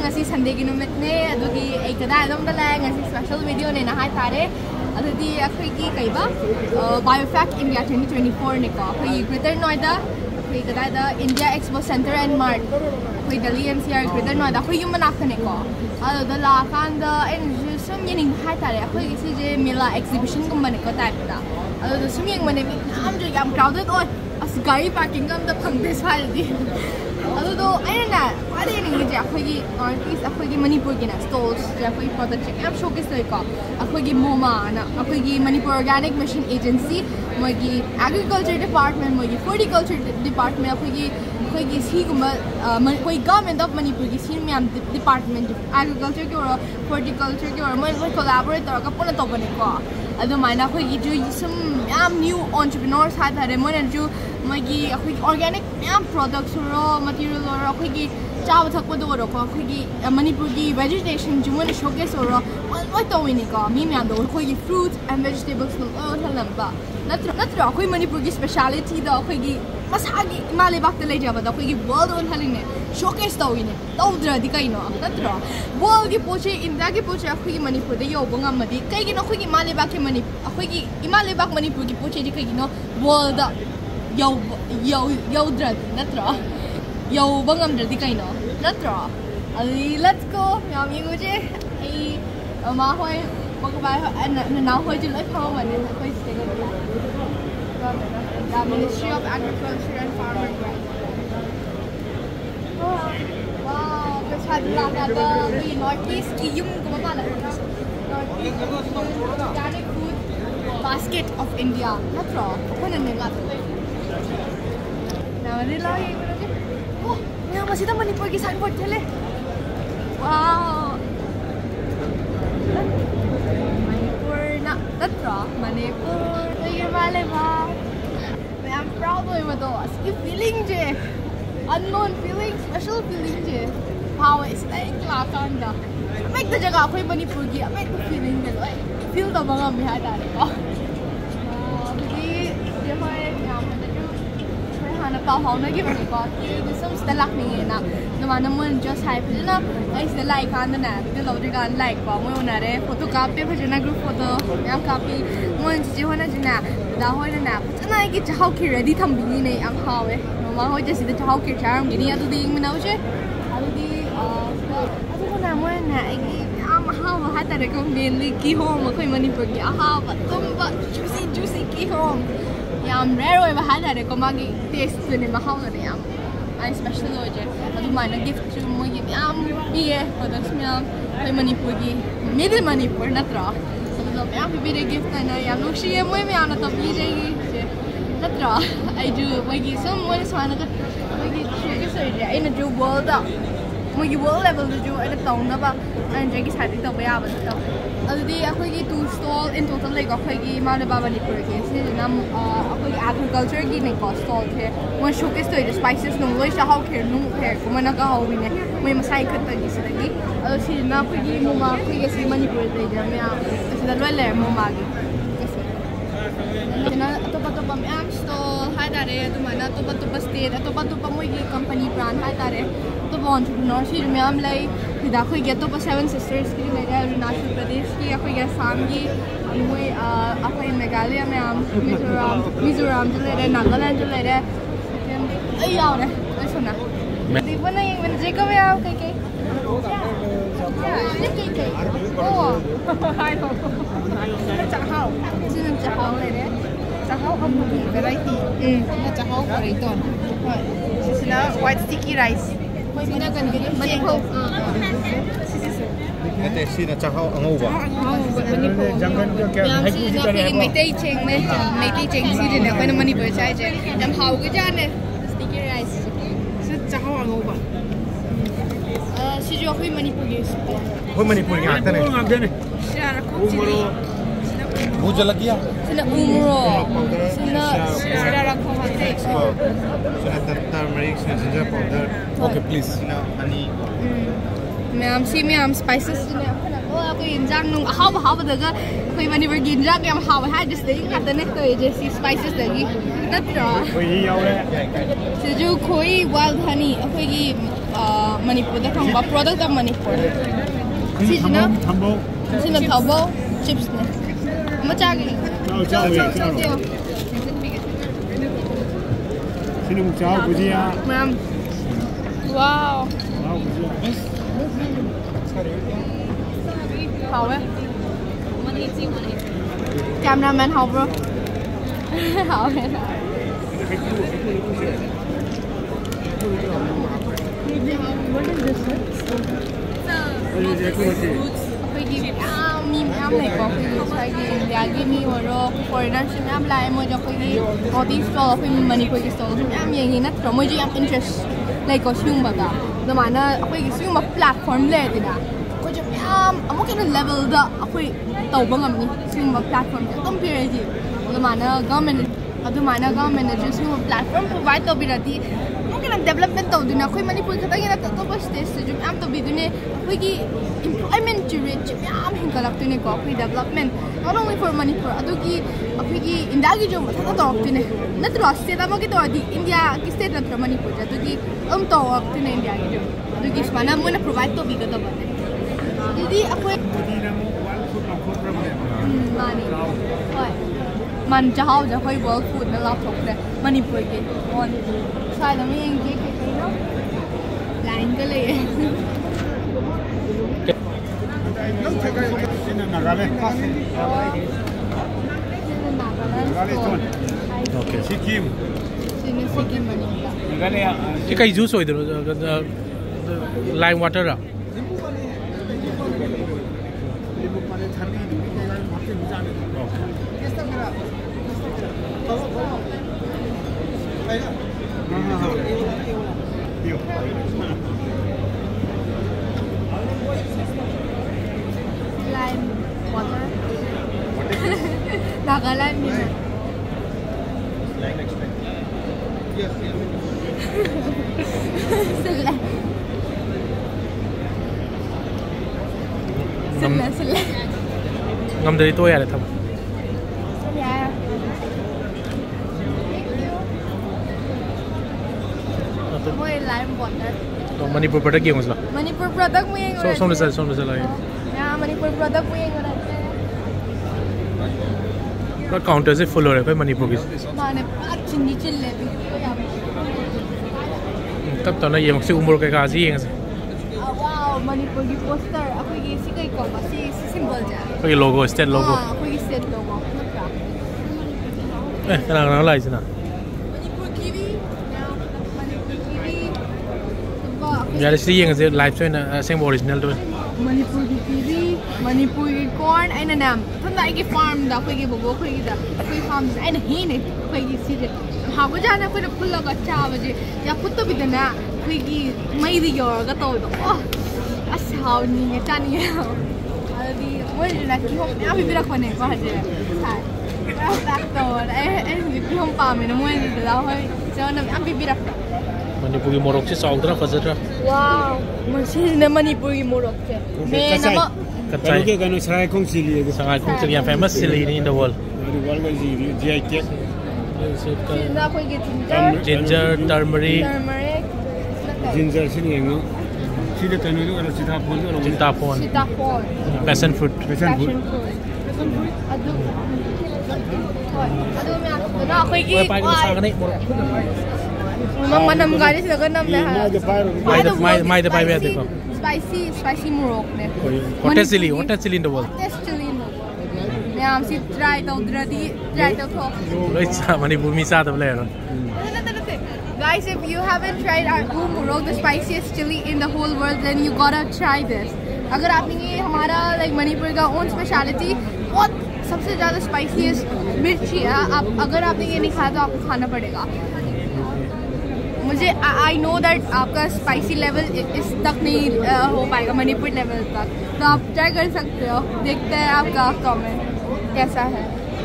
ngasi Sunday gi numit ne adugi ei kada dom da la ngasi special video ne na hai tare adudi akhoi gi kaiba Biofact India 2024 ne ko akhoi Greater Noida akhoi kada da India Expo Center and Mart akhoi Delhi NCR Greater Noida akhoi yum manak ne ko adu da la kan da en sum yening hai tare akhoi gi si je mela exhibition gum ne ko type da adu sum yeng mane am jo yam crowded oi as gari parking gam da phang des phal di adu aina na ade ni je akhoi gi artist akhoi gi Manipur gi na stalls je akhoi product am showcase loi ko akhoi gi MoMA na akhoi gi Manipur Organic Mission Agency moi gi agriculture department moi gi horticulture department akhoi gi si gum koi government of Manipur gi si myam department agriculture gi or horticulture gi or moi collaborate tor ka pona to bane ko adu maina akhoi gi ju sum am new entrepreneurs ha thare moi na ju moi gi akhoi organic myam products ro material or akhoi gi chaw thakpa do ro ko akhoi gi Manipur gi vegetation ju moi showcase ro moi to wini ko mi myam do akhoi gi fruits and vegetables no thalamba natra akhoi Manipur gi speciality da akhoi gi masagi imale bakta le jaba da akhoi gi world on haline showcase to wini to dra di kai no natra world gi poche India gi poche akhoi gi Manipur da yo bangam madi kai gi no akhoi gi imale bak ke Manipur akhoi gi imale bak Manipur gi poche ji kai gi no world da yo dra natra yo bangam dra di kai no natra ali let's go yam yingu je ai ma hoi pagbai na hoi ji lai phao man ne koi se ga the Ministry of Agriculture and Farmer Grant wow cái chai la da the Northeast ki yum ko ma la Northeast organic food basket of India natra ko na ne la na ri la ye oh ya masih ta Manipur ki signboard thele wow Manipur na natra Manipur ye wale ba I'm proud of my dogs. You feeling je, unknown feeling, special feeling je. How is like lakanda. Make the jaga koi Manipur gi, make the feeling de loi. Feel the mga mi hada re ko. Jadi dia mai ngam na ju. Mai hana pa hau na gi bani ko. Ki some stelak ni na. Nama namun just hype je na. Ai se like kan na. Dia lo jaga like ko. Moi ona re photo copy pe jena group photo. Yang copy. Moi ji hona jena. Da hoi na. Na ki chao ki ready tham bi ni am haw e ma hoi je si de chao ki charam gi ni adu ding me na che adu di adu ko na mo na ai am haw ha ta re ko mainly ki home ma khoi Manipur gi haw ba tum ba juicy ki home yam rare oi ba ha ta re ko ma gi taste ne ma haw ne yam ai special ho je adu ma na gift chu mo gi am bi e products me am khoi Manipur gi middle Manipur na tra so me am bi de gift na yam lo shi e mo me am na to bi je gi natra I do wagi some more swana ka wagi chege sare ai na do world da wagi world level da do ai ta na ba an jegi sare ta ba ya ba ta adi akhoi gi two stall in total like akhoi gi male ba Manipur ke se nam akhoi agriculture gi ne ko stall the one showcase to the spices no loi sha how care no care ko mana ka how ne mai masai khat ta gi se gi adi si na akhoi gi mo ma akhoi gi si Manipur de ja me a se da lo le mo ma gi na atopa me am stall hai tare tumana atopa state atopa moi gi company brand hai tare to entrepreneur si me am lai hida khoi ge atopa seven sisters ki le ga Arunachal Pradesh ki akhoi ge sam gi moi akhoi Meghalaya me am Mizoram jule re Nagaland jule re ai yaw re ai sona di bana yang men je ko me am kai ya kai oh hai ho cha hao sin cha hao le re Chahao Hamburgi variety. Na chahao variety. This is na white sticky rice. Sina kan gani Manipur. Ate sina chahao angova. Manipur. Jangan ko kya hai ku sina kare mai tai cheng si de na Manipur chai je. Jam hao ge jane sticky rice. Sa chahao angova. Si jo hui Manipur ge. Hui Manipur ge ata ne. Sira ko. Bhut jalagya. Sina umro. Sina sira rakho hate. Sina turmeric, sina ginger powder. Okay, please. Sina honey. Ma'am, si ma'am spices sina. Oh, ako injang nung haw daga. Koi Manipur gi injang yam haw ha just dei ata ne to je si spices dagi. Natra. Koi yaw re. Si jo koi wild honey. Ako gi Manipur da thongba product of Manipur sijina thabo chips ne ma chagi chao sini muk chao bhujia ma'am wow how hai cameraman how bro how hai what is thisมีแอมเลยก็คือใช้กินยากินมีหัวโรคฟอร์นันชิมแอมไลน์มันจะคุยออที่สโตร์คุยมันนี่คุยที่สโตร์ชิมแอมอย่างนี้นะแต่ไม่ใช่แอมอินเทรสเลยก็ชิมแบบนั้นแต่มันน่ะคุยชิมแบบแพลตฟอร์มเลยนะก็จะแอมไม่แค่เลเวลเด้อคุยโตบ้างแบบนี้ชิมแบบแพลตฟอร์มต้องเปลี่ยนจริงแต่มันน่ะก็มันจะชิมแบบแพลตฟอร์ม provide ตัวบิดที่mungkin development tau dunia koi Manipur kata kita tak tahu stage tu jom am tu bidune koi ki employment rate jom am hinggalak tu ne koi development not only for Manipur adu ki koi India ki jom tak tahu tu ne na terus state ama kita di India ki state na Manipur adu ki tahu tu ne India ki jom adu ki mana mana provide tu bigata bate jadi aku mani oi man jahau jahoi world food na la thok de Manipur ke on sai da mi engge ke kai no line ke le Okay. Sikkim. Sikkim Manipur ये कई juice हो इधर lime water आ lime water Nagaland ni Sila ngam dari to यार थम Moi lime water तो Manipur product के मसला Manipur product mo yung सोन से लाए yeah Manipur product mo yung पर काउंटर से फुल हो रहा है मणिपुर की माने चिन्नी चिल्ले भी तब तो ना ये मक्सी उम्र के काजी है wow Manipur की poster ako yung si kay ko si symbol ja कोई logo state logo ako yung state logo ना लाइज ना Manipur kiwi Manipur kiwi यार इसलिए ये लाइफ से ना सेम ओरिजिनल तो Manipur की kiwi Manipur की corn ay na nam tanda ay ki farm da ako yung bobo ako yung da ako yung farm ay na hin eh ako yung si hago jana ako na pulla ka chawa je ya putto bi na ako yung may di yor ka to oh asaw ni nga tani adi mo na ki hom ya bi bira ko ne ko haje sai back to ay ki hom pa me na mo ni da hoy so na am bi bira Manipur की मोरक से साउदरा फजरा wow machine ने Manipur की मोरक से मैं ना कच्चा के गनो सराय खोंग सिली के संगाई कुछ या फेमस सिली इन द वर्ल्ड वर्ल्ड में जी जीआई टैग ना कोई के जिंजर टर्मरिक जिंजर सिनी हेंगो सिले तनु जो गनो सीताफोन जो चिंताफोन Sitaphone passion fruit passion food adu मैं आपको ना कोई की पाई के साग नहीं मनम गाड़ी से लगन ना ना जो फायर माय द पाई वे देखो spicy मोरक ने होटेल chilli in the world taste chilli मैं हम सी ट्राई तो उधरदी ट्राई तो लोइसा मणिपुर में साथ ले रहा Guys, if you haven't tried our Murok, the spiciest chili in the whole world, then you gotta try this. अगर आपने ये हमारा like मणिपुर का own speciality बहुत सबसे ज़्यादा spiciest मिर्ची है आप अगर आपने ये नहीं खाया तो आपको खाना पड़ेगा मुझे I know that आपका spicy level इस तक नहीं हो पाएगा मणिपुर level तक तो आप ट्राई कर सकते हो देखते हैं आपका कमेंट कैसा है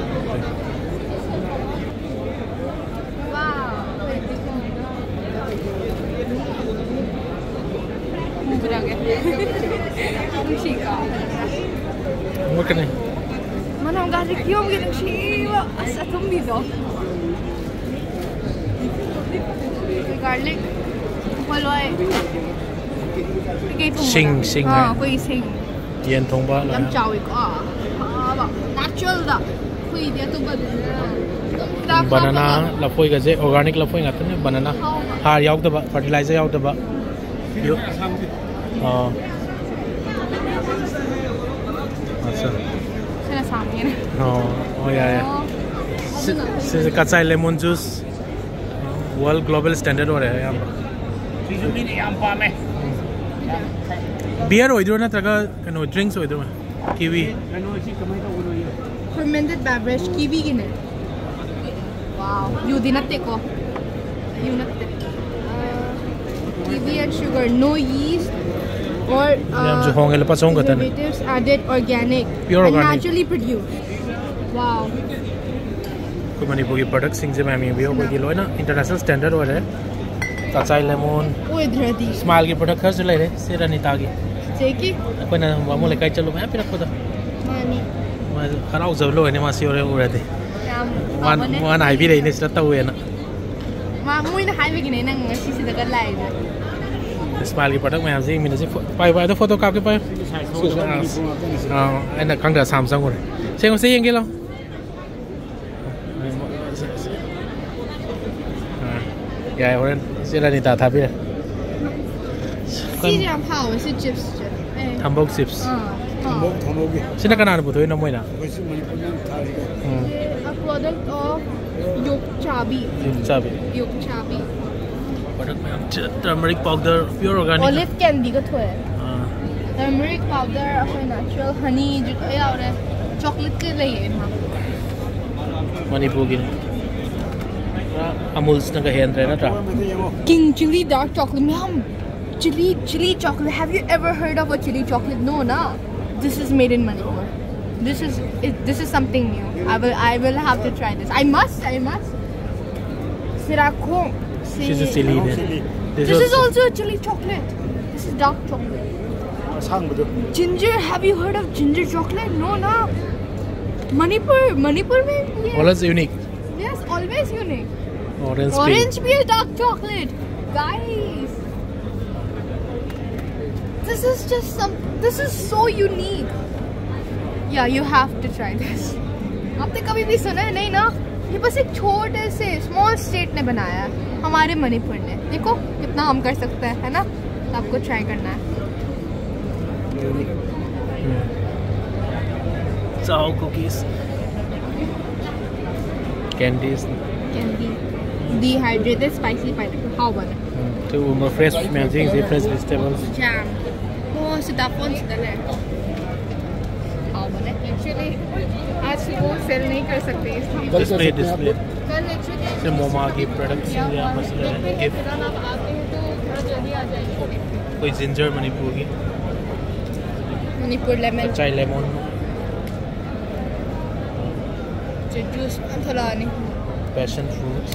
Mungkin nih. Mana nggak ada kiom gitu sih, asal tumbi dong. Garlic, kalau kay thong Sing koi sing yen thong ba la lam chawi ko ba natural da koi dia tu ba banana la phoi ga je organic la phoi ngat ne banana har yaw da ba fertilizer yaw da ba yo asa sina samye na yeah this is kachai lemon juice world global standard ho raha hai yahan beer oidro na traga kano drinks oidro kiwi fermented beverage kiwi gine wow you dinatte ko you natte kiwi and sugar no yeast or preservatives added organic pure and organic naturally produced wow ko manipur ki product sing je mami bi ho ki loina international standard ho raha hai kachai lemon oidradi smile ki product khar se lai re seranita ki cheki apna mamu le kai chalo ma pira khoda mani ma kharau jab lo ne ma si ore urade yam wan ai bi re ne sra taw na ma muina hai bi gine nang si si daga lai de smile ki product ma ji min se pai pai da photo kap ke pai ana kang da samsung ore se se yeng ke lo yeah oren seranita tha bi si jam pao is chips Tambok chips Tambogi. sina kana bu thoi na moi na Kasi Manipur thali. a product of yolk chabi product mein turmeric powder pure organic olive candy ka thoe turmeric powder apoi natural honey ju ya ore chocolate ke lai ma Manipur ki Amul na ka hen re na tra king chili dark chocolate ma'am chili chocolate have you ever heard of a chili chocolate no na this is made in Manipur this is something new I will have to try this I must Sirako she's a silly this is also a chili chocolate this is dark chocolate ginger have you heard of ginger chocolate no na Manipur mein always unique yes always unique orange peel dark chocolate guys this is so unique yeah you have to try this आपने कभी भी सुना है नहीं ना ये बस एक छोटे से स्मॉल स्टेट ने बनाया है हमारे मणिपुर ने देखो कितना हम कर सकते हैं है ना तो आपको ट्राई करना है Chow cookies candy dehydrated spicy pineapple how about it to more fresh amazing fresh vegetables jam oh sedap pun sedap है how about it actually आज वो सेल नहीं कर सकते इसलिए display कल actually से मोमा की प्रोडक्ट्स या मसला गिफ्ट आप आते हैं तो थोड़ा जल्दी आ जाएंगे कोई जिंजर मणिपुर की मणिपुर लेमन चाय लेमन जूस थोड़ा नहीं passion fruits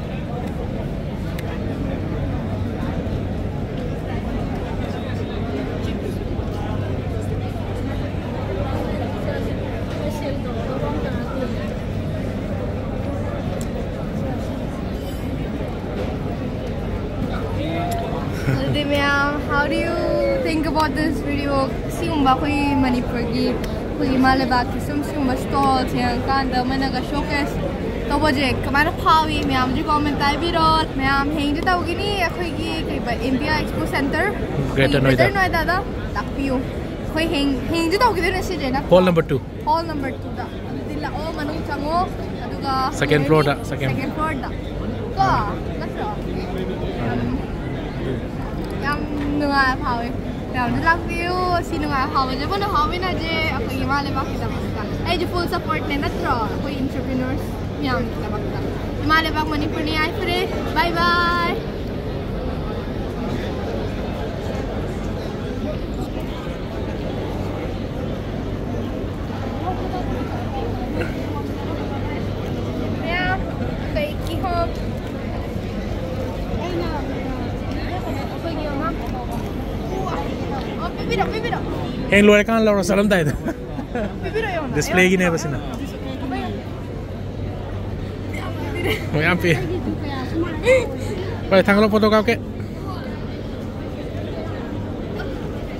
how do you think about this video सिंबा कोई मणिपुर की कोई मालेबाग की सिंबा स्टॉल्स हैं कांदा मनागा शोकेस तो बजे कमाना फावी मैं आम जी कमेंट आई भी रो मैं आम हेंग जता होगी नी कोई की India expo centre Greater Noida दा तापियो कोई हेंग जता होगी ने से जेना hall number 2 दा दिला ओ मनु चंगो अदुगा second floor da को नत्रो yam nungai phawe yam lak view si nungai phawe je bono hawe na je akoi himale bakita bakta ai je full support ne natro koi entrepreneurs yam bakta himale bak Manipur ni ai pare bye bye yeah kai ki ho heng lore kan laura salam dai display gi ne basina mo yam pe pai thang lo photo ka ke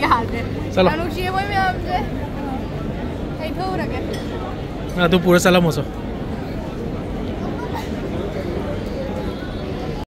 याद है चलो। अनुषी मोई में हमसे कहीं थोड़ा क्या तू पूरा सलाम हो सो